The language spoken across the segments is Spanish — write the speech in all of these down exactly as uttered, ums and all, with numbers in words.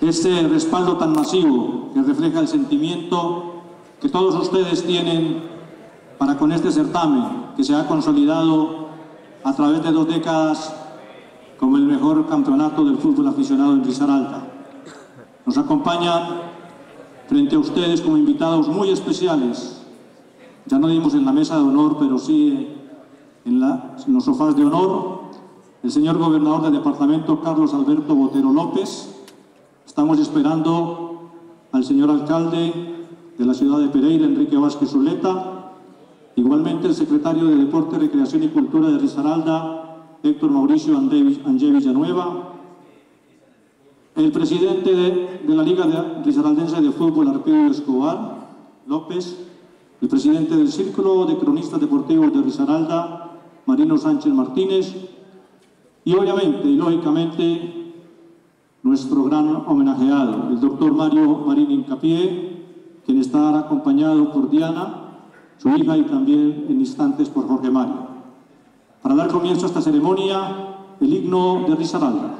este respaldo tan masivo que refleja el sentimiento que todos ustedes tienen para con este certamen, que se ha consolidado a través de dos décadas como el mejor campeonato del fútbol aficionado en Risaralda. Nos acompañan frente a ustedes como invitados muy especiales. Ya no dimos en la mesa de honor, pero sí en, la, en los sofás de honor, el señor gobernador del departamento, Carlos Alberto Botero López. Estamos esperando al señor alcalde de la ciudad de Pereira, Enrique Vázquez Zuleta. Igualmente el secretario de Deporte, Recreación y Cultura de Risaralda, Héctor Mauricio Angé Villanueva. El presidente de, de la Liga de Risaraldense de Fútbol, Arpidio Escobar López. El presidente del Círculo de Cronistas Deportivos de Risaralda, Marino Sánchez Martínez. Y obviamente y lógicamente nuestro gran homenajeado, el doctor Mario Marín Incapié, quien estará acompañado por Diana, su hija, y también en instantes por Jorge Mario. Para dar comienzo a esta ceremonia, el himno de Risaralda.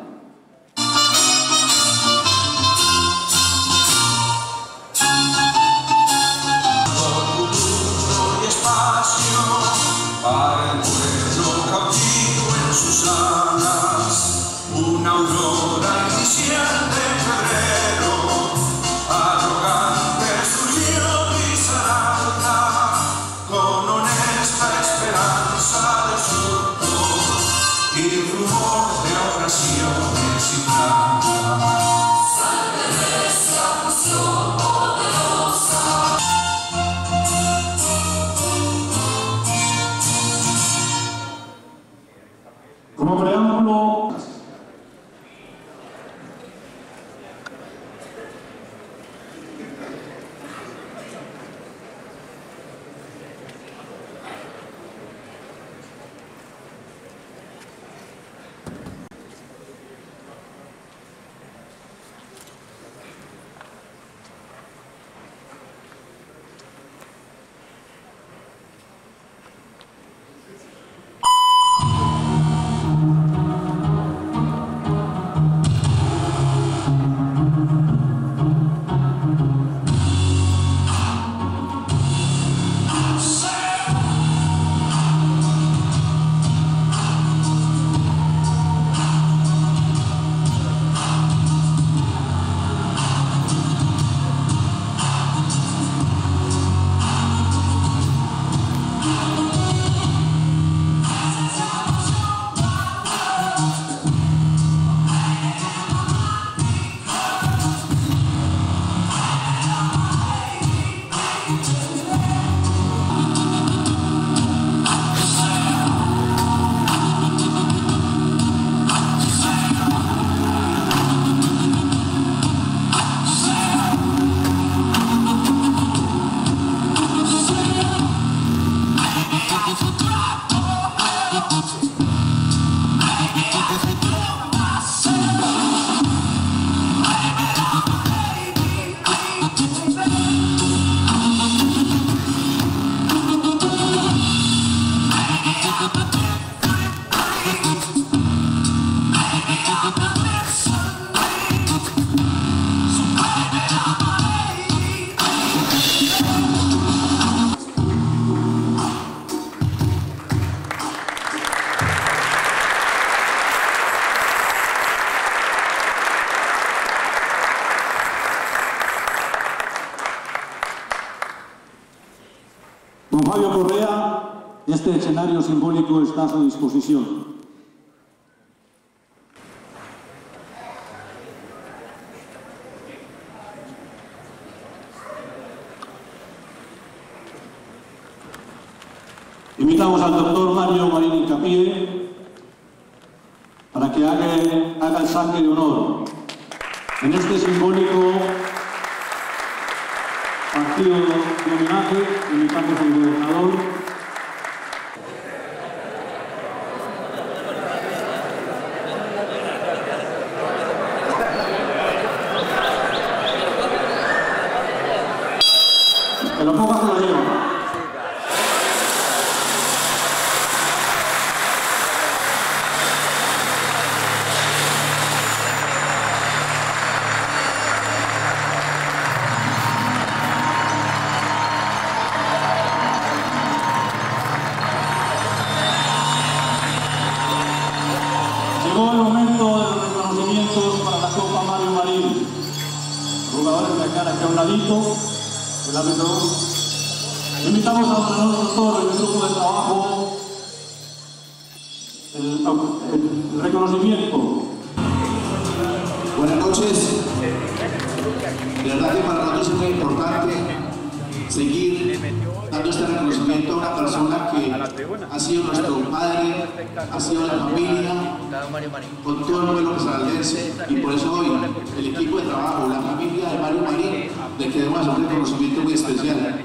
Para el pueblo cautivo en sus alas, una aurora inicial de febrero, arrogante surgió Risaralda, con honesta esperanza de surco y rumor de oraciones y plantas. Salve de esa fusión poderosa. Como preámbulo, don Fabio Correa, este escenario simbólico está a su disposición. Invitamos al doctor Mario Marín Incapié para que haga, haga el saque de honor en este simbólico partido de homenaje. Invitamos al gobernador. Que lo ponga, que lo lleva. salir. Jugadores de acá, aquí a un ladito, el árbitro. Invitamos a don Alonso Toro en el grupo de trabajo, el, el reconocimiento. Buenas noches. De verdad que para nosotros es muy importante seguir dando este reconocimiento a una persona que ha sido nuestro padre, ha sido la familia, con todo el pueblo risaraldense, y por eso hoy el equipo de trabajo, la familia de Mario Marín, le queremos hacer un reconocimiento muy especial.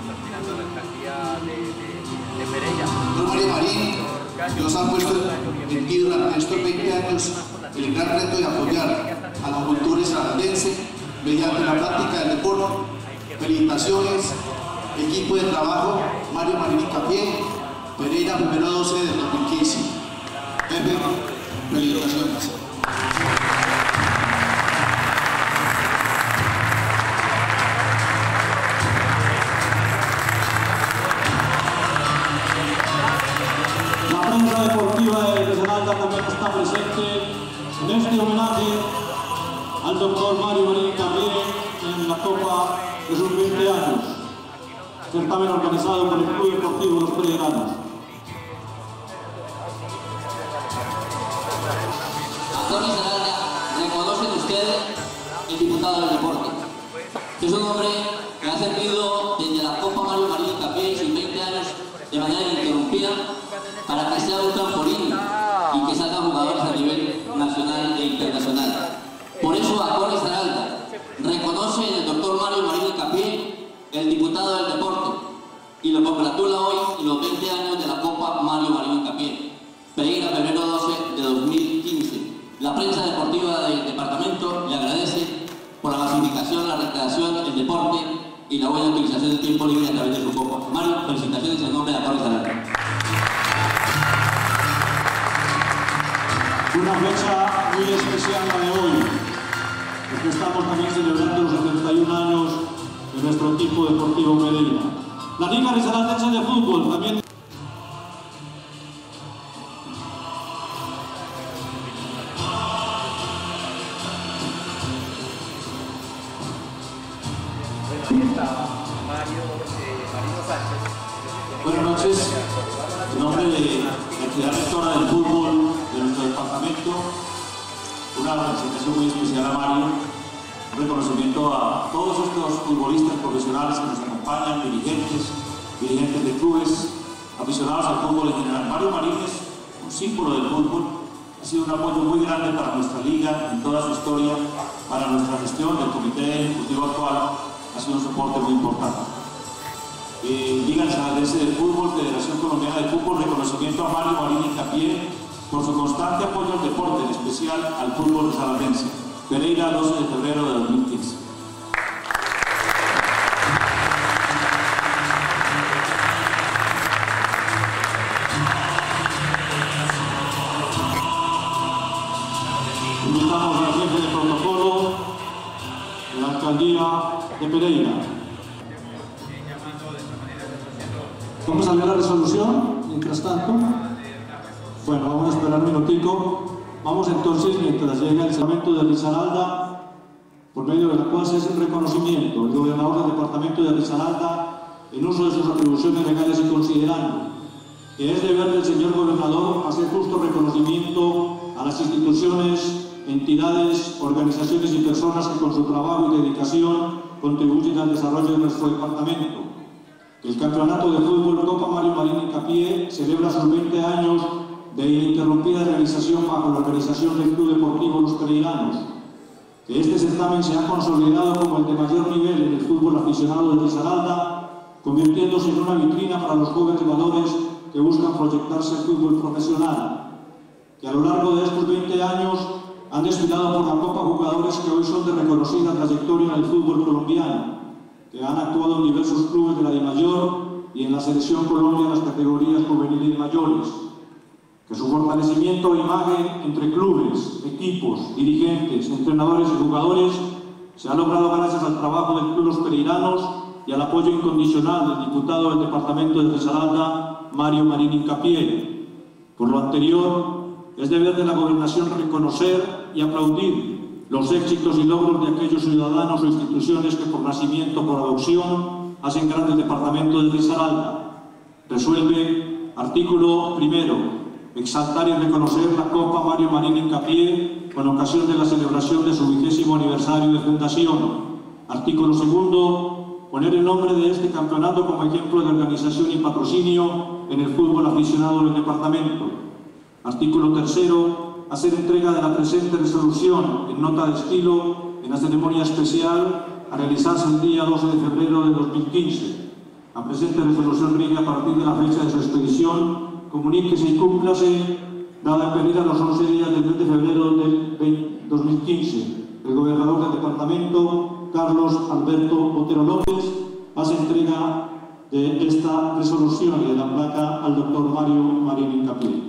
Don Mario Marín nos ha puesto en ti durante estos veinte años el gran reto de apoyar a la cultura risaraldense mediante la práctica del deporte. Felicitaciones, equipo de trabajo, Mario Marín Hincapié, Pereira, primero doce de dos mil quince. Pepe, felicitaciones. La prensa deportiva de Risaralda también está presente en este homenaje al doctor Mario Marín Hincapié en la Copa de sus veinte años, certamen organizado por el Club Deportivo Los Pereiranos. Antonio Risaralda, reconocen ustedes el diputado del deporte. Es un hombre que ha servido desde la Copa Mario Marín Hincapié en sus veinte años de manera ininterrumpida para que sea un trampolín y que salgan jugadores a nivel nacional e internacional. Por eso Antonio Risaralda reconoce en el doctor Mario Marín Hincapié el diputado del deporte y lo congratula hoy en los veinte años de la Copa Mario Marín Hincapié. Pereira, febrero doce de dos mil quince. La prensa deportiva del departamento le agradece por la masificación, la recreación, el deporte y la buena utilización del tiempo libre a través de su Copa. Mario, felicitaciones en nombre de Antonio Risaralda. Una fecha muy especial la de hoy, porque estamos también celebrando los setenta y un años de nuestro equipo deportivo Pereira. La Liga Risaraldense de Fútbol también. Buenas noches, en nombre de la entidad rectora del fútbol de nuestro departamento, una felicitación muy especial a Mario, un reconocimiento a todos estos futbolistas profesionales que nos acompañan, dirigentes, dirigentes de clubes, aficionados al fútbol en general. Mario Marín es un símbolo del fútbol, ha sido un apoyo muy grande para nuestra liga en toda su historia, para nuestra gestión del comité ejecutivo actual, ha sido un soporte muy importante. Eh, Liga Risaraldense de Fútbol, Federación Colombiana de Fútbol, reconocimiento a Mario Marín Hincapié por su constante apoyo al deporte, en especial al fútbol risaraldense. Pereira, doce de febrero de dos mil quince. Invitamos al jefe de protocolo de la alcaldía de Pereira. ¿Vamos a leer la resolución mientras tanto? Bueno, vamos a esperar un minutico. Vamos entonces, mientras llega el segmento de Risaralda, por medio de la cual se hace un reconocimiento. El gobernador del departamento de Risaralda, en uso de sus atribuciones legales y considerando que es deber del señor gobernador hacer justo reconocimiento a las instituciones, entidades, organizaciones y personas que con su trabajo y dedicación contribuyen al desarrollo de nuestro departamento. El campeonato de fútbol Copa Mario Marín Hincapié celebra sus veinte años de ininterrumpida realización bajo la organización del Club Deportivo Los Pereiranos. Que este certamen se ha consolidado como el de mayor nivel en el fútbol aficionado de Risaralda, convirtiéndose en una vitrina para los jóvenes valores que buscan proyectarse al fútbol profesional. Que a lo largo de estos veinte años han desfilado por la Copa jugadores que hoy son de reconocida trayectoria en el fútbol colombiano, que han actuado en diversos clubes de la DIMAYOR y en la Selección Colombia en las categorías juveniles y mayores. Que su fortalecimiento e imagen entre clubes, equipos, dirigentes, entrenadores y jugadores se ha logrado gracias al trabajo del Club Los Pereiranos y al apoyo incondicional del diputado del departamento de Risaralda, Mario Marín Hincapié. Por lo anterior, es deber de la gobernación reconocer y aplaudir los éxitos y logros de aquellos ciudadanos o instituciones que por nacimiento o por adopción hacen grande el departamento de Risaralda. Resuelve, artículo primero, exaltar y reconocer la Copa Mario Marín Hincapié con ocasión de la celebración de su vigésimo aniversario de fundación. Artículo segundo, poner el nombre de este campeonato como ejemplo de organización y patrocinio en el fútbol aficionado del departamento. Artículo tercero, hacer entrega de la presente resolución en nota de estilo en la ceremonia especial a realizarse el día doce de febrero de dos mil quince. La presente resolución rige a partir de la fecha de su expedición. Comuníquese y cúmplase, dada en venir a los once días del mes de febrero del dos mil quince. El gobernador del departamento, Carlos Alberto Otero López, hace entrega de esta resolución y de la placa al doctor Mario Marín Hincapié.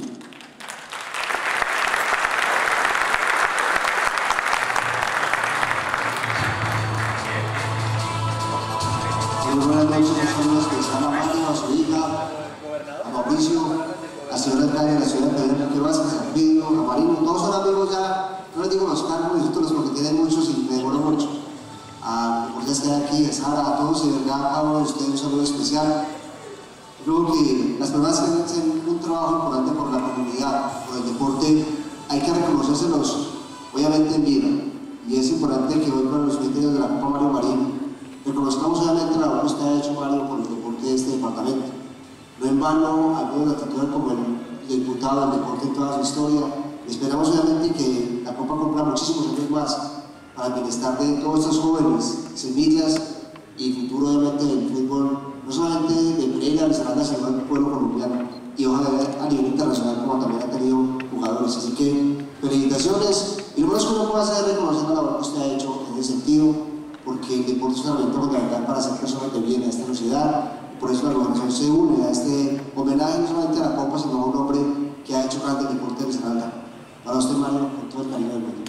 Buenas noches a todos los que están a Mario, a su hija, a Mauricio, a la señora Alcalde, a la señora Pedro Enrique Vázquez, a Pedro, a Marino, todos son amigos ya, no les digo los cargos, disfrutos porque tienen muchos y me demoro mucho. A los que están aquí, a Sara, a todos, y de verdad a cada uno de ustedes un saludo especial. Creo que las personas que hacen un trabajo importante por la comunidad, por el deporte, hay que reconocérselos, obviamente en vida. Y es importante que hoy para los veinte años de la Copa Mario Marín reconozcamos obviamente la labor que usted ha hecho, Mario, por el deporte de este departamento. No en vano, algunos la titular como el diputado del deporte en toda su historia. Esperamos obviamente que la Copa cumpla muchísimos años más para el bienestar de todos estos jóvenes, semillas y futuro obviamente del fútbol, no solamente de Pereira, Risaralda, sino del pueblo colombiano y ojalá a nivel internacional como también ha tenido jugadores. Así que felicitaciones y lo menos que uno puede hacer es reconocer la labor que usted ha hecho en ese sentido, porque el deporte es una herramienta fundamental para ser personas de bien en esta sociedad. Por eso la organización se une a este homenaje no solamente a la Copa, sino a un hombre que ha hecho grande el deporte de Risaralda. Para usted, Mario, con todo el cariño del mundo.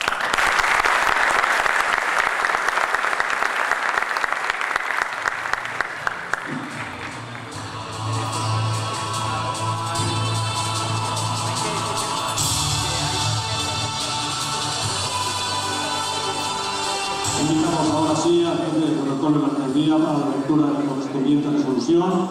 Invitamos ahora sí al jefe del protocolo de la alcaldía para la lectura de la correspondiente resolución.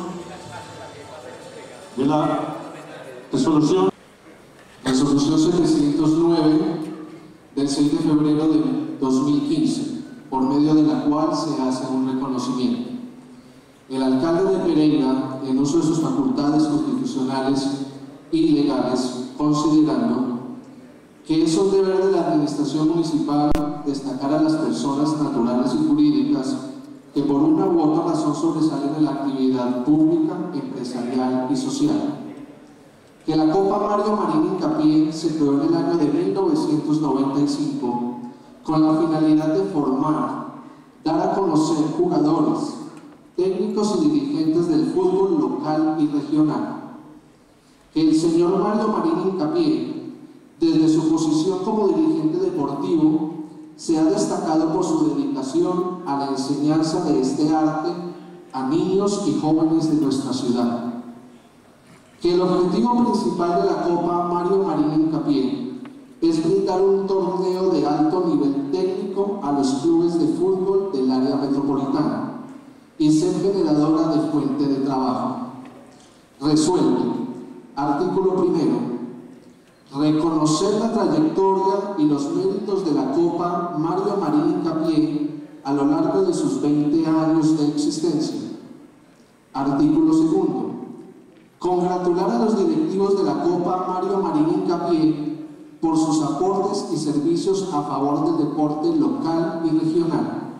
De la resolución. Resolución setecientos nueve del seis de febrero de dos mil quince, por medio de la cual se hace un reconocimiento. El alcalde de Pereira, en uso de sus facultades constitucionales y legales, considerando que es un deber de la administración municipal destacar a las personas naturales y jurídicas que por una u otra razón sobresalen en la actividad pública, empresarial y social. Que la Copa Mario Marín Hincapié se creó en el año de mil novecientos noventa y cinco con la finalidad de formar, dar a conocer jugadores, técnicos y dirigentes del fútbol local y regional. Que el señor Mario Marín Hincapié, desde su posición como dirigente deportivo, se ha destacado por su dedicación a la enseñanza de este arte a niños y jóvenes de nuestra ciudad. Que el objetivo principal de la Copa Mario Marín Hincapié es brindar un torneo de alto nivel técnico a los clubes de fútbol del área metropolitana y ser generadora de fuente de trabajo. Resuelve, artículo primero, reconocer la trayectoria y los méritos de la Copa Mario Marín Hincapié a lo largo de sus veinte años de existencia. Artículo segundo, congratular a los directivos de la Copa Mario Marín Hincapié por sus aportes y servicios a favor del deporte local y regional.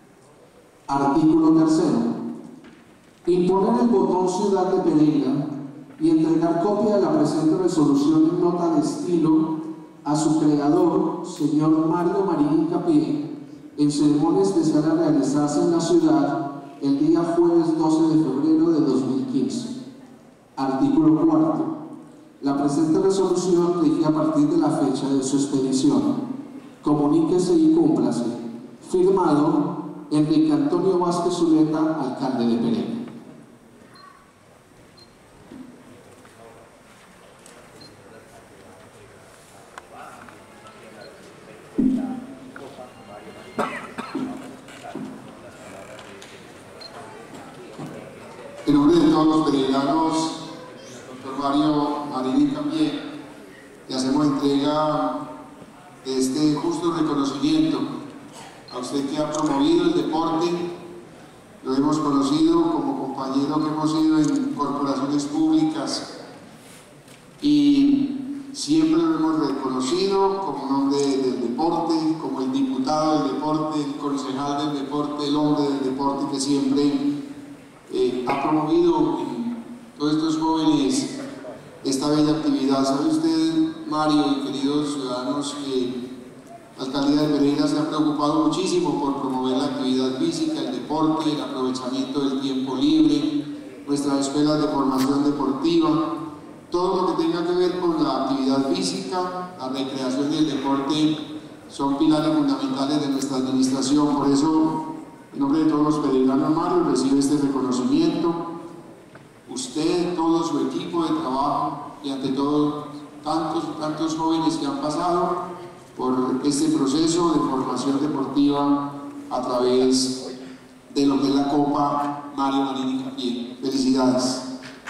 Artículo tercero, imponer el botón Ciudad de Pereira y entregar copia de la presente resolución en nota de estilo a su creador, señor Mario Marín Hincapié, en ceremonia especial a realizarse en la ciudad el día jueves doce de febrero de dos mil quince. Artículo cuarto. La presente resolución rige a partir de la fecha de su expedición. Comuníquese y cúmplase. Firmado Enrique Antonio Vázquez Zuleta, alcalde de Pereira. En nombre de todos los peregrinos, doctor Mario Marín Hincapié, le hacemos entrega de este justo reconocimiento a usted que ha promovido el deporte. Lo hemos conocido como compañero que hemos ido en corporaciones públicas y siempre lo hemos reconocido como un hombre del deporte, como el diputado del deporte, el concejal del deporte, el hombre del deporte que siempre eh, ha promovido en todos estos jóvenes esta bella actividad. ¿Sabe usted, Mario y queridos ciudadanos, que la Alcaldía de Pereira se ha preocupado muchísimo por promover la actividad física, el deporte, el aprovechamiento del tiempo libre, nuestras escuelas de formación deportiva, todo lo que tenga que ver con la actividad física, la recreación y el deporte son pilares fundamentales de nuestra administración? Por eso, en nombre de todos los peregrinos, Mario recibe este reconocimiento. Usted, todo su equipo de trabajo y ante todo tantos, tantos jóvenes que han pasado por este proceso de formación deportiva a través de lo que es la Copa Mario Marín Hincapié. Felicidades.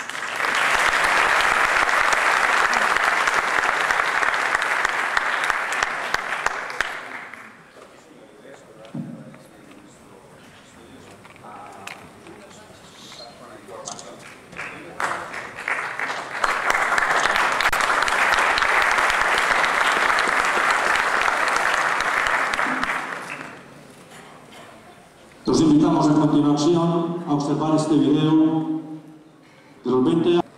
Los invitamos a continuación a observar este video de los veinte años.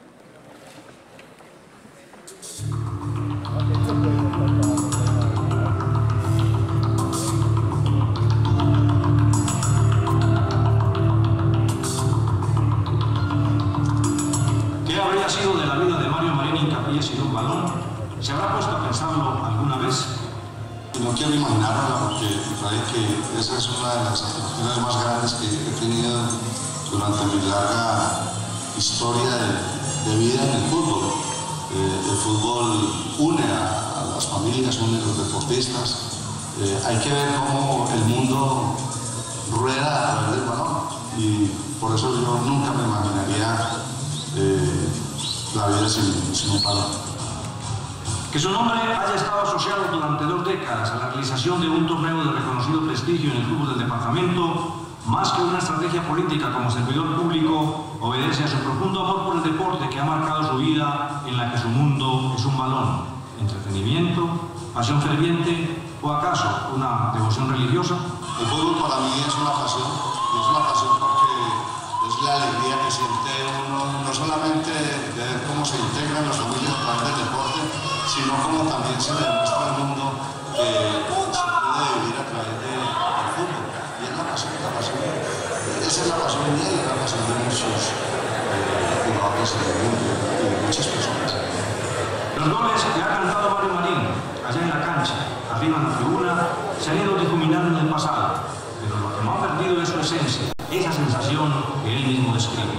¿Qué habría sido de la vida de Mario Marín Hincapié sin un balón? ¿Se habrá puesto a pensarlo alguna vez? No quiero imaginármela porque me parece que esa es una de las satisfacciones más grandes que he tenido durante mi larga historia de, de vida en el fútbol. Eh, el fútbol une a, a las familias, une a los deportistas. Eh, hay que ver cómo el mundo rueda a través del balón y por eso yo nunca me imaginaría eh, la vida sin, sin un balón. Que su nombre haya estado asociado durante dos décadas a la realización de un torneo de reconocido prestigio en el fútbol del departamento, más que una estrategia política como servidor público, obedece a su profundo amor por el deporte que ha marcado su vida, en la que su mundo es un balón, entretenimiento, pasión ferviente o acaso una devoción religiosa. El fútbol para mí es una pasión, y es una pasión porque es la alegría que siente uno, no solamente de ver cómo se integran las familias a través del deporte, sino como también se le demuestra al mundo que se puede vivir a través de, del fútbol. Y es la pasión, la pasión. Esa es la pasión mía y es la pasión de muchos eh, jugadores en el mundo y de muchas personas. Los goles que ha cantado Mario Marín, allá en la cancha, arriba en la tribuna, se han ido difuminando en el pasado, pero lo que no ha perdido es su esencia, esa sensación que él mismo describe.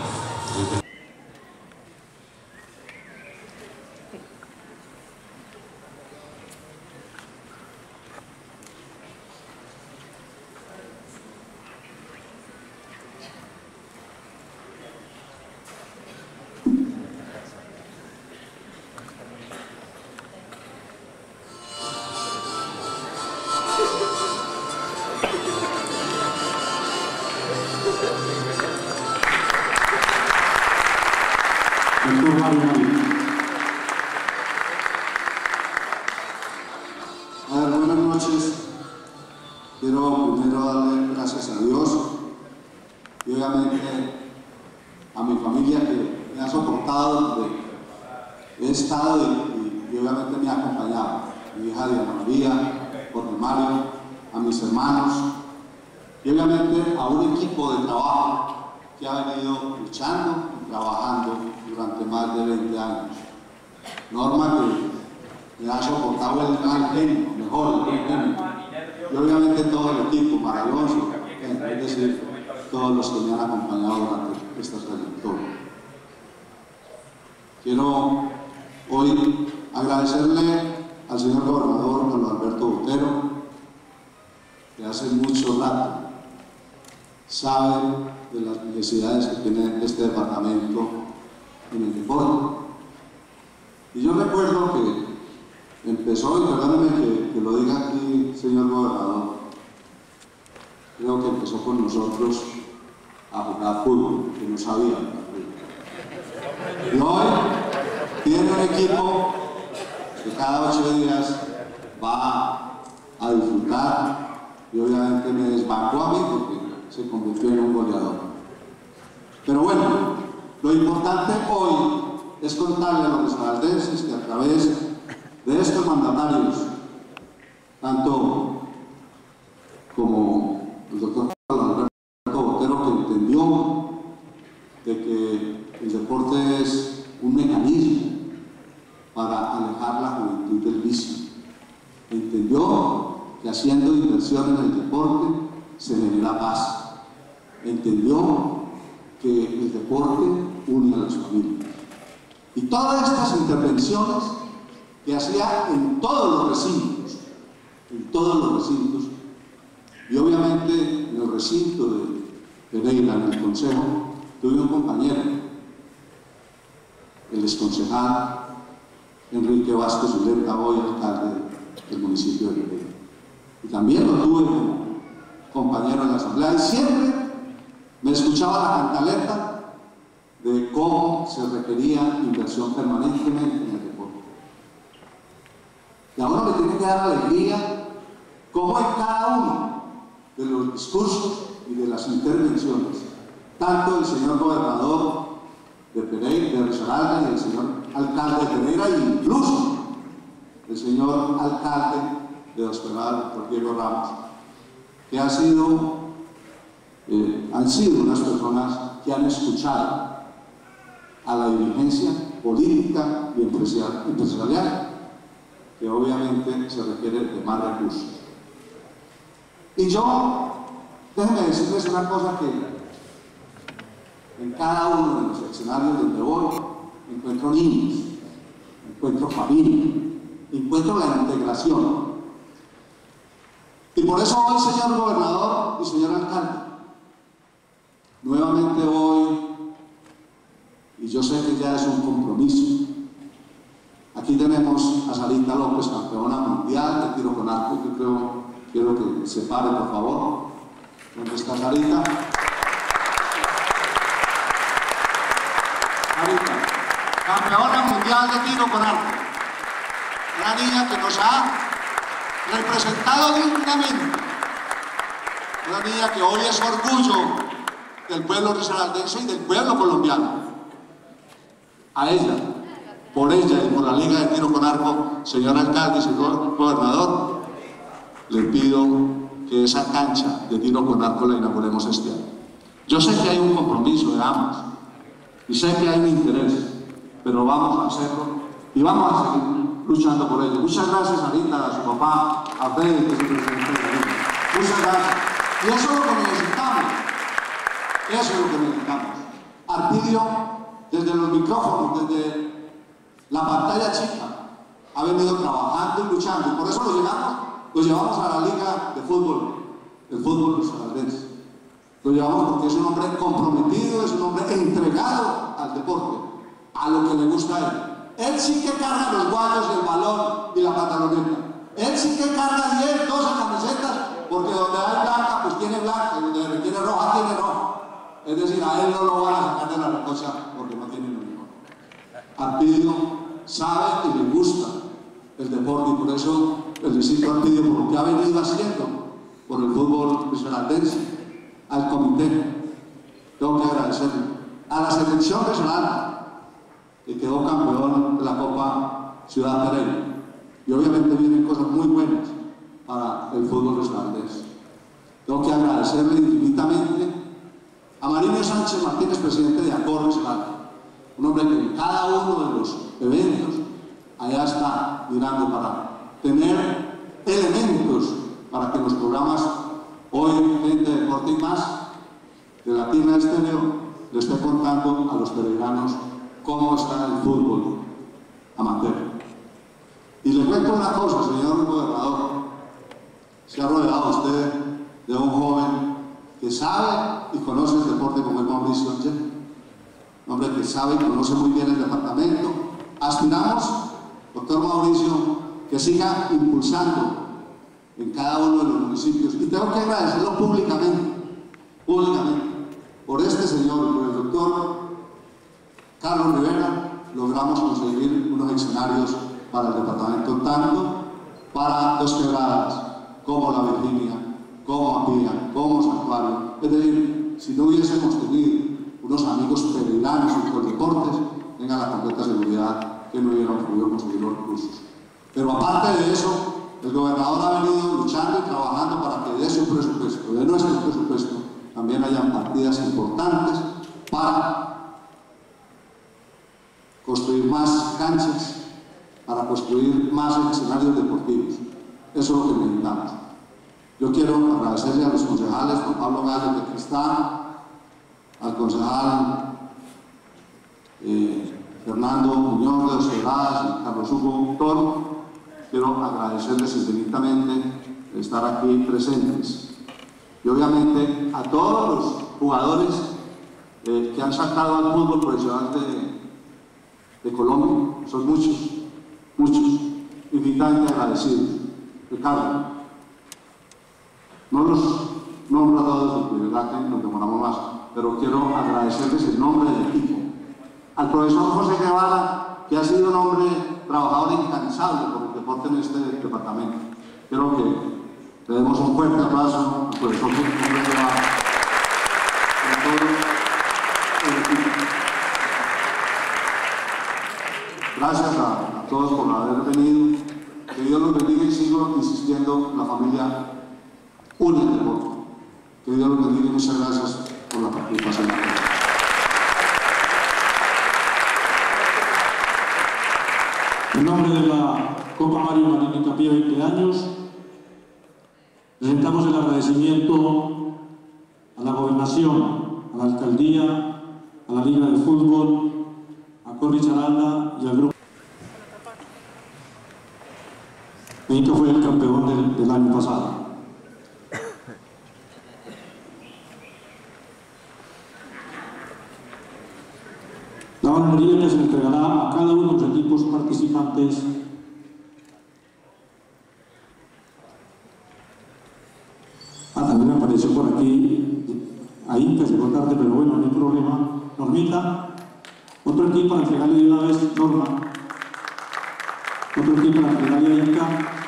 Doctor Mario Marín. A ver, buenas noches. Quiero primero darle gracias a Dios y obviamente a mi familia que me ha soportado donde he estado y, y, y obviamente me ha acompañado. Mi hija Diana María, Jorge Mario, a mis hermanos y obviamente a un equipo de trabajo que ha venido luchando y trabajando durante más de veinte años. Norma que me ha soportado el gran genio, mejor el gran genio. Y obviamente todo el equipo maravilloso, es decir, todos los que me han acompañado durante esta trayectoria. Quiero hoy agradecerle al señor gobernador Carlos Alberto Botero, que que hace mucho rato sabe de las necesidades que tiene este departamento en el deporte. Y yo recuerdo que empezó, y perdóneme que, que lo diga aquí, señor gobernador, creo que empezó con nosotros a jugar fútbol, que no sabía jugar fútbol. Y hoy tiene un equipo que cada ocho días va a disfrutar, y obviamente me desbancó a mí porque se convirtió en un goleador. Pero bueno, lo importante hoy es contarle a los risaraldenses que a través de estos mandatarios, tanto como el doctor Alberto Botero, que entendió de que el deporte es un mecanismo para alejar la juventud del vicio, entendió que haciendo inversión en el deporte se genera paz, entendió que el deporte une a las familias. Y todas estas intervenciones que hacía en todos los recintos, en todos los recintos, y obviamente en el recinto de Pereira, en el Consejo, tuve un compañero, el exconcejal Enrique Vázquez Zuleta, hoy alcalde del municipio de Pereira. Y también lo tuve como compañero en la asamblea, y siempre me escuchaba la cantaleta de cómo se requería inversión permanentemente en el deporte. Y ahora le tiene que dar alegría cómo en cada uno de los discursos y de las intervenciones, tanto el señor gobernador de Pereira, de Risaralda, y el señor alcalde de Pereira, e incluso el señor alcalde de Hospedal, doctor Diego Ramos, que ha sido, eh, han sido unas personas que han escuchado a la dirigencia política y empresarial, que obviamente se requiere de más recursos. Y yo, déjenme decirles una cosa, que en cada uno de los escenarios donde voy encuentro niños, encuentro familia, encuentro la integración. Y por eso hoy, señor gobernador y señor alcalde, nuevamente hoy, y yo sé que ya es un compromiso, aquí tenemos a Sarita López, campeona mundial de tiro con arco. Yo creo, quiero que se pare, por favor. ¿Dónde está Sarita? Sarita, campeona mundial de tiro con arco. Una niña que nos ha representado dignamente. Una niña que hoy es orgullo del pueblo risaraldense y del pueblo colombiano. A ella, por ella y por la Liga de Tiro con Arco, señor alcalde y señor gobernador, le pido que esa cancha de tiro con arco la inauguremos este año. Yo sé que hay un compromiso de ambos y sé que hay un interés, pero vamos a hacerlo y vamos a seguir luchando por ello. Muchas gracias, Sarita, a su papá, a Freddy, que es el presidente de la Liga. Muchas gracias. Y eso es lo que necesitamos. Eso es lo que necesitamos. Arpidio, desde los micrófonos, desde la pantalla chica, ha venido trabajando y luchando, y por eso lo llevamos, lo llevamos a la Liga de Fútbol, el fútbol risaraldense. Lo llevamos porque es un hombre comprometido, es un hombre entregado al deporte, a lo que le gusta a él. Él sí que carga los guayos, el balón y la pantaloneta. Él sí que carga diez, doce camisetas, porque donde hay blanca, pues tiene blanca, y donde requiere roja, tiene roja. Es decir, a él no lo van a sacar de la recocha porque no tiene uniforme. Arpidio sabe y le gusta el deporte, y por eso felicito a Arpidio por lo que ha venido haciendo por el fútbol risaraldense, al comité. Tengo que agradecerle a la selección regional, que quedó campeón de la Copa Ciudad Pereira, y obviamente vienen cosas muy buenas para el fútbol risaraldense. Tengo que agradecerle infinitamente a Marinho Sánchez Martínez, presidente de Acor Risaralda, un hombre que en cada uno de los eventos allá está mirando para tener elementos para que los programas hoy, Gente, Deporte y Más, de Latina Estéreo, le esté contando a los peregrinos cómo está el fútbol amateur. Y le cuento una cosa, señor gobernador, se ha rodeado usted sabe y conoce el deporte como es Mauricio Angel, un hombre que sabe y conoce muy bien el departamento. Aspiramos, doctor Mauricio, que siga impulsando en cada uno de los municipios, y tengo que agradecerlo públicamente, públicamente, por este señor, por el doctor Carlos Rivera, logramos conseguir unos escenarios para el departamento, tanto para Dos Quebradas, como La Virginia, como Apía, como Santuario. Es decir, si no hubiésemos tenido unos amigos peregrinos en Coldeportes, tengan la completa seguridad que no hubieran podido conseguir los recursos. Pero aparte de eso, el gobernador ha venido luchando y trabajando para que de su presupuesto, de nuestro presupuesto, también hayan partidas importantes para construir más canchas, para construir más escenarios deportivos. Eso es lo que necesitamos. Yo quiero agradecerle a los concejales, Juan Pablo Gallo, que aquí está, al concejal eh, Fernando Muñoz de Dos Quebradas y Carlos Hugo Toro. Quiero agradecerles infinitamente de estar aquí presentes. Y obviamente a todos los jugadores eh, que han sacado al fútbol profesional de, de Colombia, son muchos, muchos, infinitamente agradecidos. Ricardo, no los nombro a todos porque verdad que nos demoramos más, pero quiero agradecerles el nombre del equipo. Al profesor José Guevara, que ha sido un hombre trabajador incansable por el deporte en este departamento. Quiero que le demos un fuerte abrazo al profesor José Guevara y a todo el equipo. Gracias a, a todos por haber venido. Que Dios los bendiga y sigo insistiendo, la familia une el deporte. Que Dios los bendiga y muchas gracias por la participación. En nombre de la Copa Mario Marín Hincapié veinte años, presentamos el agradecimiento a la Gobernación, a la Alcaldía, a la Liga de Fútbol, a Corri Charalda y al Grupo. México fue el campeón del, del año pasado. La honoraría que se entregará a cada uno de los equipos participantes ah, también apareció por aquí ahí que llegó tarde, pero bueno, no hay problema. Normita, otro equipo para entregarle de una vez, Norma, otro equipo para entregarle a Inca.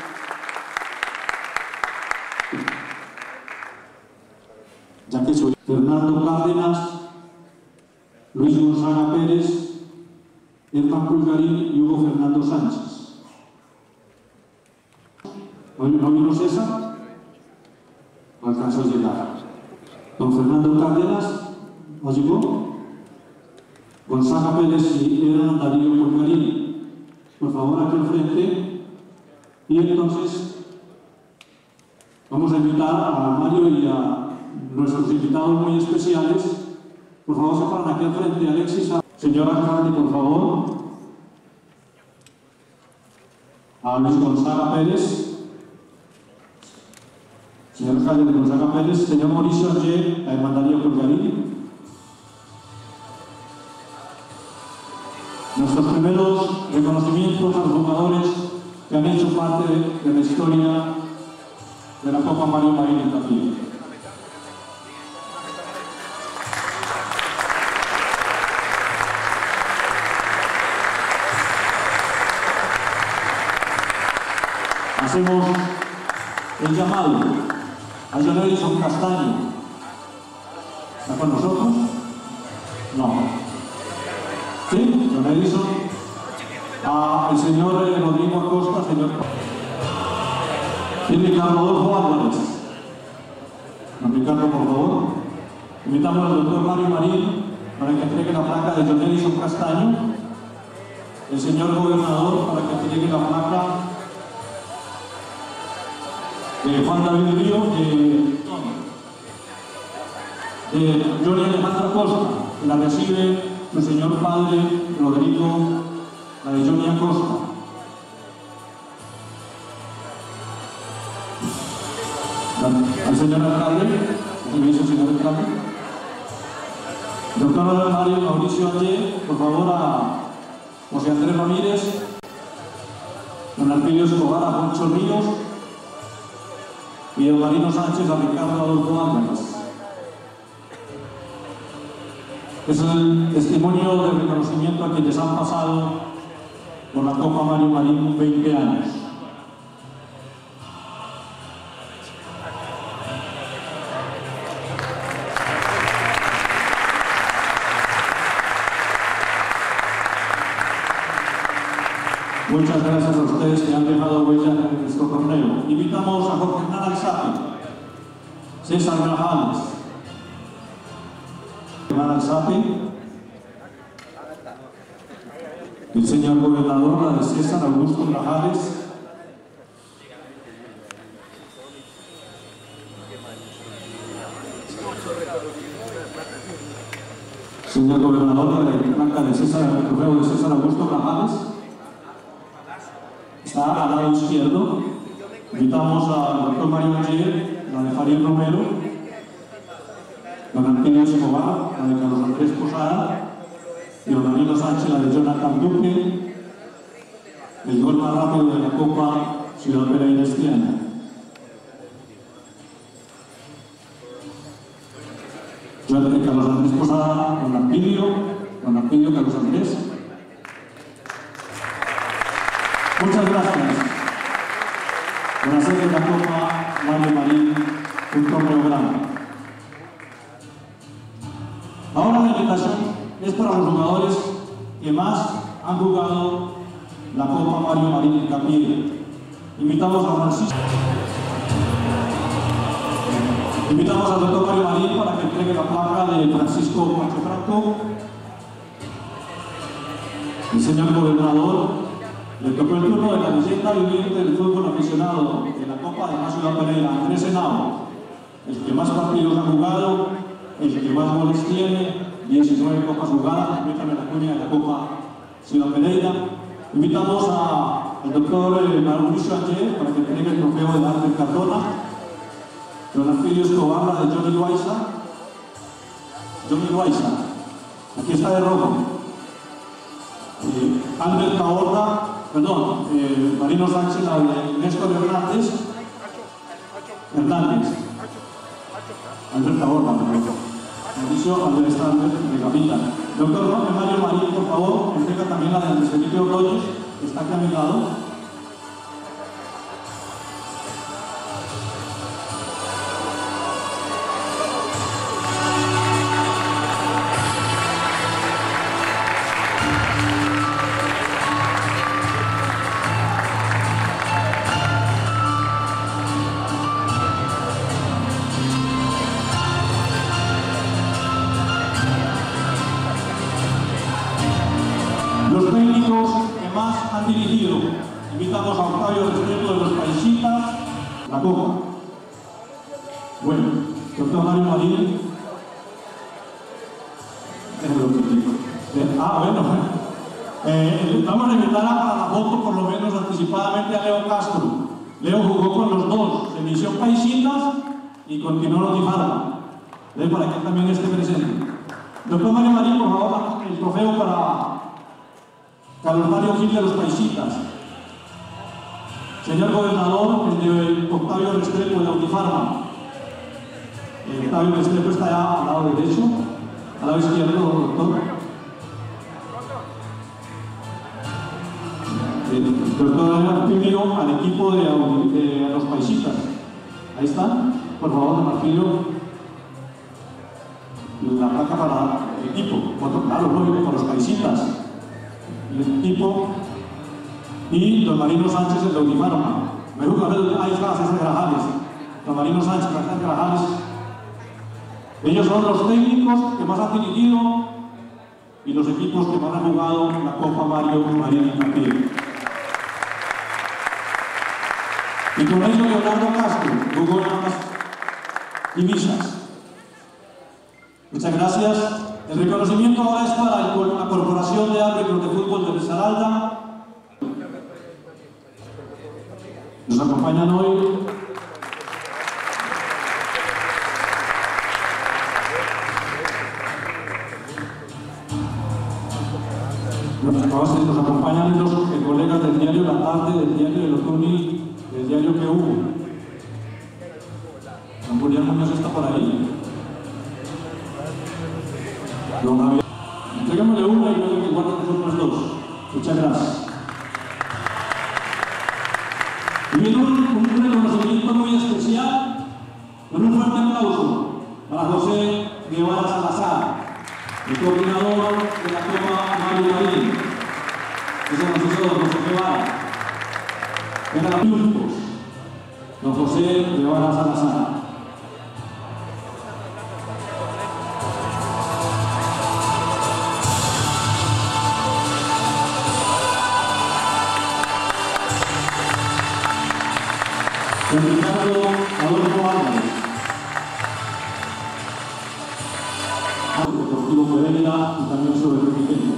Ya que soy Fernando Cárdenas, Luis Gonzaga Pérez, Erman Pulgarín y Hugo Fernando Sánchez. ¿No vino César? No alcanzó a llegar. Don Fernando Cárdenas, ¿no llegó? Gonzaga Pérez y Erman Darío Pulgarín. Por favor, aquí al frente. Y entonces vamos a invitar a Mario y a nuestros invitados muy especiales. Por favor, se paran aquí al frente. Alexis, señor alcalde, por favor. A Luis Gonzaga Pérez. Señor alcalde de Gonzaga Pérez. Señor Mauricio Angel, a Hermandario Pulgarín. Nuestros primeros reconocimientos a los jugadores que han hecho parte de, de la historia de la Copa Mario Marín Hincapié. Hacemos el llamado a John Edison Castaño. ¿Está con nosotros? No. ¿Sí? John Edison. A el señor Rodrigo Acosta, señor. Y Ricardo Rodolfo Álvarez. Don Ricardo, por favor. Invitamos al doctor Mario Marín para que entregue la placa de John Edison Castaño. El señor gobernador para que entregue la placa de Juan David Río, de, de Johnny Alejandro Acosta, que la recibe su señor padre Rodrigo, la de Johnny Acosta. Al señor alcalde. ¿Qué me dice el señor alcalde? Doctor Mario Mauricio Ayer, por favor, a José Andrés Ramírez, don Alpidio Escobar, a Poncho Ríos y don Marino Sánchez, a Ricardo Adolfo Álvarez. Es el testimonio de reconocimiento a quienes han pasado por la Copa Mario Marín veinte años. Muchas gracias a ustedes que han dejado huella en nuestro torneo. Invitamos a Jorge Hernán Alzate, César Grajales, Hernán Alzate, el señor gobernador, la de César Augusto Grajales, señor gobernador, la de Blanca de César, el trofeo de César Augusto Grajales. Está al lado izquierdo. Invitamos al doctor Mario Ayer, la de Farid Romero, don Antonio Escobar, la de Carlos Andrés Posada, y don Danilo Sánchez, la de Jonathan Duque, el gol más rápido de la Copa Ciudad Pereira este año. Yo de Carlos Andrés Posada, don Ampidio, don Ampidio Carlos Andrés. Muchas gracias por hacer de la Copa Mario Marín un torneo grande. Ahora la invitación es para los jugadores que más han jugado la Copa Mario Marín en Capiel. Invitamos a Francisco. Invitamos al doctor Mario Marín para que entregue la placa de Francisco Pacho Franco. El señor gobernador. Le tocó el turno de la leyenda viviente del fútbol aficionado de la Copa de la Ciudad Pereira, Andrés Henao, el que más partidos ha jugado, el que más goles tiene, diecinueve copas jugadas, permítame la cuña de la Copa Ciudad Pereira. Invitamos a, al doctor eh, Mauricio Ayer para que entregue el trofeo de Arte Cardona, don Alpidio Escobar, la de Johnny Loaiza, Johnny Loaiza, aquí está de rojo, eh, Albert Taborda, perdón, eh, Marino Sánchez, la de Néstor Hernández, Hernández, Albert Taborda, Mauricio Andrés Hernández de Capita. Doctor Mario Marín, por favor, entrega también la de Andrés Felipe Ordóñez, que está aquí a mi lado. Los técnicos que más han dirigido, invitamos a Octavio Restrepo de los Paisitas, la Copa. Bueno, doctor Mario Marín, es lo que digo. Ah, bueno, eh, vamos a invitar a la foto, por lo menos anticipadamente, a Leo Castro. Leo jugó con los dos, se inició Paisitas y continuó Notifarma. ¿Ven? Para que también esté presente. Doctor Mario Marín, por favor, el trofeo para Carlos Mario Gil de los Paisitas. Señor gobernador, el de Octavio Restrepo de Autifarma. Eh, Octavio Restrepo está allá al lado derecho, al lado izquierdo, doctor. El doctor Martillo al equipo de, de los Paisitas. Ahí están, por favor, Martillo. La placa para el equipo, otro, claro, lógico, para los Paisitas. El equipo y don Marino Sánchez, el de Autifarma. Ahí está César Grajales, don Marino Sánchez, César Grajales. Ellos son los técnicos que más han dirigido y los equipos que más han jugado la Copa Mario Marín en Capiel. Y con ello Leonardo Castro jugó en ambas divisas. Muchas gracias. El reconocimiento ahora es para la Corporación de Árbitros de Fútbol de Risaralda. Nos acompañan hoy Nos, nos acompañan los eh, colegas del diario La Tarde, del diario de los Tuni, del diario que hubo. Don Julián Muñoz está por ahí. Don Javier. Entregámosle una y luego que guarden los otros dos. Muchas gracias. Y viene un, un reconocimiento muy especial, con un fuerte aplauso para José Guevara Salazar, el coordinador de la Copa Mario Marín. Ese nos hizo don José Guevara. Venga los triunfos. Don José Guevara Salazar. Don Ricardo Adolfo Álvarez. Deportivo Pereira y también sobre el Riquelme.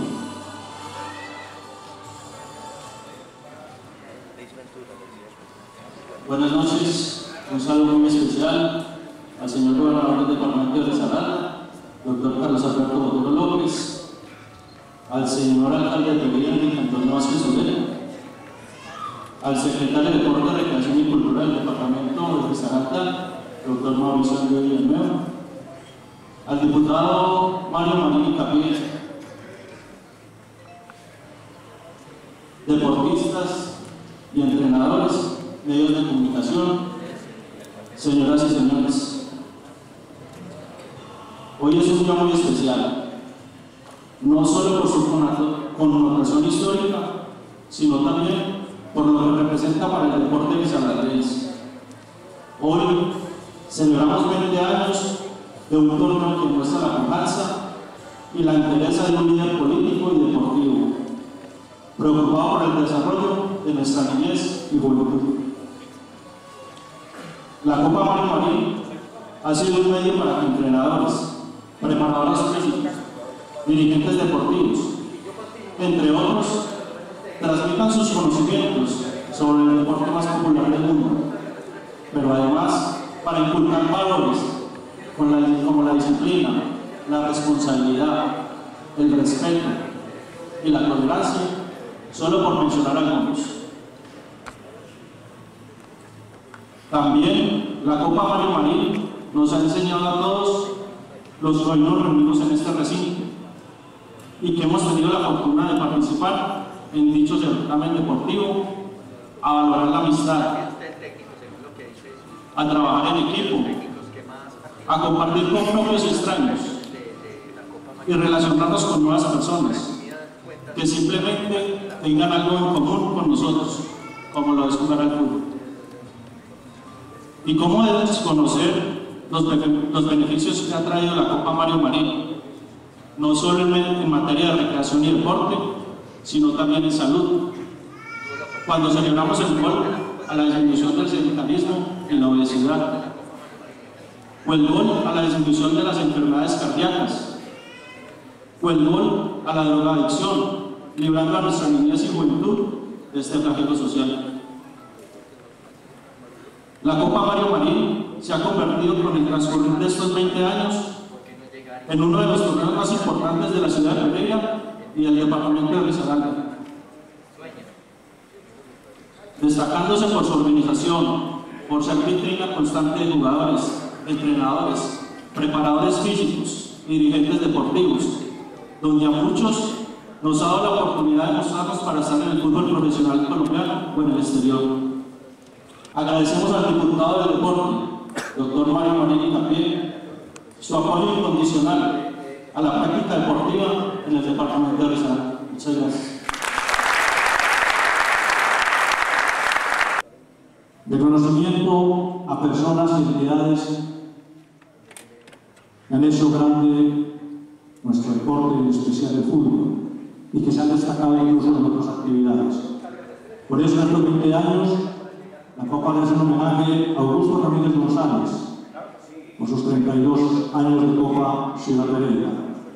Buenas noches, un saludo muy especial al señor gobernador del departamento de Risaralda, doctor Carlos Alberto Botero López, al señor alcalde de Pereira, Enrique Antonio Vázquez Solera, al secretario de Deporte, Recreación y Cultura del departamento de Risaralda, doctor Mauricio Andrés Villanueva, al diputado Mario Marín Capiel, deportistas y entrenadores, medios de comunicación, señoras y señores. Hoy es un día muy especial, no solo por su connotación histórica, sino también por lo que representa para el deporte risaraldense. Hoy celebramos veinte años de un torneo que muestra la confianza y la entereza de un líder político y deportivo, preocupado por el desarrollo de nuestra niñez y juventud. La Copa Mario Marín ha sido un medio para que entrenadores, preparadores físicos, dirigentes deportivos, entre otros, transmitan sus conocimientos sobre el deporte más popular del mundo, pero además para inculcar valores como la disciplina, la responsabilidad, el respeto y la tolerancia, solo por mencionar algunos. También la Copa Mario Marín nos ha enseñado a todos los que hoy nos reunimos en este recinto y que hemos tenido la fortuna de participar en dicho certamen deportivo, a valorar la amistad, a trabajar en equipo, a compartir con propios y extraños y relacionarnos con nuevas personas que simplemente tengan algo en común con nosotros, como lo es jugar al fútbol. Y cómo debes conocer los, los beneficios que ha traído la Copa Mario Marín, no solo en, en materia de recreación y deporte, sino también en salud. Cuando celebramos el gol a la disminución del sedentarismo en la obesidad, o el gol a la disminución de las enfermedades cardíacas, o el gol a la drogadicción, librando a nuestra niñez y juventud de este flagelo social. La Copa Mario Marín se ha convertido con el transcurrir de estos veinte años en uno de los torneos más importantes de la ciudad de Pereira y del departamento de Risaralda, destacándose por su organización, por ser vitrina constante de jugadores, entrenadores, preparadores físicos y dirigentes deportivos, donde a muchos nos ha dado la oportunidad de mostrarnos para estar en el fútbol profesional colombiano o en el exterior. Agradecemos al diputado del deporte, doctor Mario Marín Capiel, su apoyo incondicional a la práctica deportiva en el departamento de Risaralda. Muchas gracias. Reconocimiento a personas y entidades que han hecho grande nuestro deporte, en especial el fútbol, y que se han destacado incluso en otras actividades. Por eso, en estos veinte años, la Copa le hace un homenaje a Augusto Ramírez González, por sus treinta y dos años de Copa Ciudad Pereira.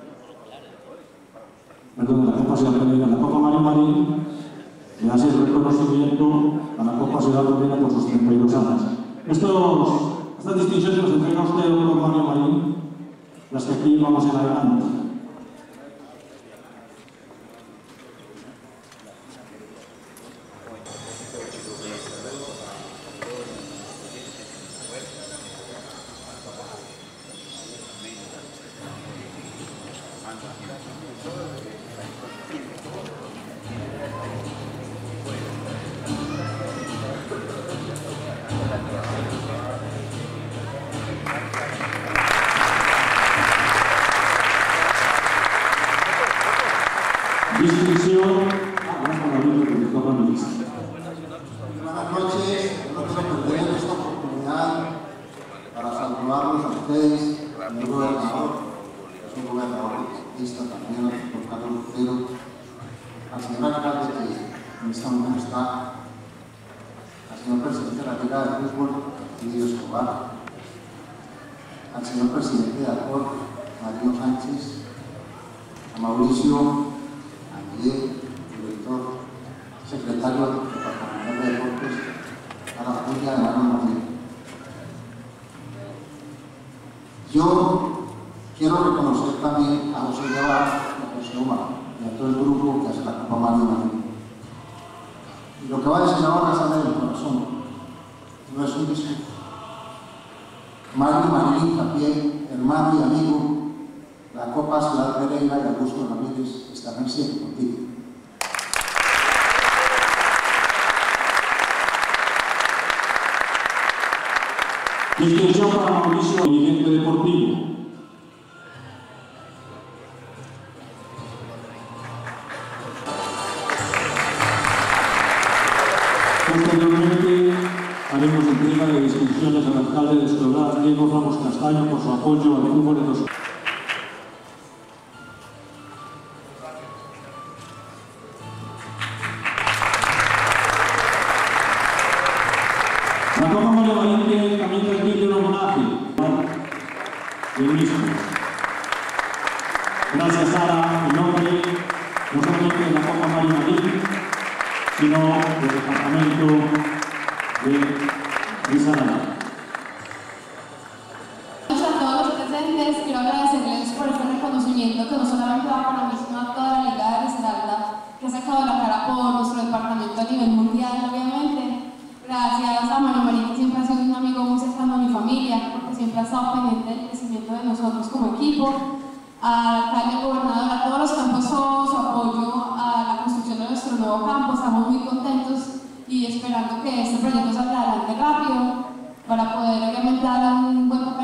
Perdón, de la Copa Ciudad Pereira, la Copa Mario Marín le hace el reconocimiento a la Copa Ciudad Pereira por sus treinta y dos años. Estos, estas distinciones nos entrega a usted, doctor Mario Marín, las que aquí vamos en adelante. Distinción. Buenas noches, no quiero perder esta oportunidad para saludarlos a ustedes, señor gobernador, es un gobernador lista también, al doctor Carlos Lutero, al señor alcalde que en este momento está, al señor presidente de la Liga de Fútbol, Lidio Escobar, al señor presidente de ACOR, Mario Sánchez, a Mauricio, a Miguel, director, secretario departamental de Deportes, a la familia de Manuel Martín. Yo quiero reconocer también a José Guevara, a José Omar y a todo el grupo que hace la Copa Mario Martín. Y lo que va a decir ahora sale del corazón, no es un discurso. Mario Marín Hincapié, hermano y amigo, la Copa Ciudad Pereira y Augusto Ramírez estarán siempre contigo. Distinción para Mauricio, dirigente deportivo. Posteriormente haremos entrega de distinciones al alcalde de Escolar, Diego Ramos Castaño, por su apoyo al fútbol de los... La Copa Mario Marín tiene también transmite un homenaje del mismo. Gracias, Sara, en nombre no solamente de la Copa Mario Marín, sino del departamento de Risaralda. A todos los presentes, quiero agradecerles por este reconocimiento que no solamente va para mí, sino a toda la Liga de Risaralda, que ha sacado la cara por nuestro departamento a nivel mundial, obviamente. Gracias a Mario Marín, que siempre ha sido un amigo muy cercano a mi familia, porque siempre ha estado pendiente del crecimiento de nosotros como equipo, al alcalde, al gobernador, a todos los que han puesto su apoyo a la construcción de nuestro nuevo campo. Estamos muy contentos y esperando que este proyecto salga adelante rápido para poder obviamente dar un buen papel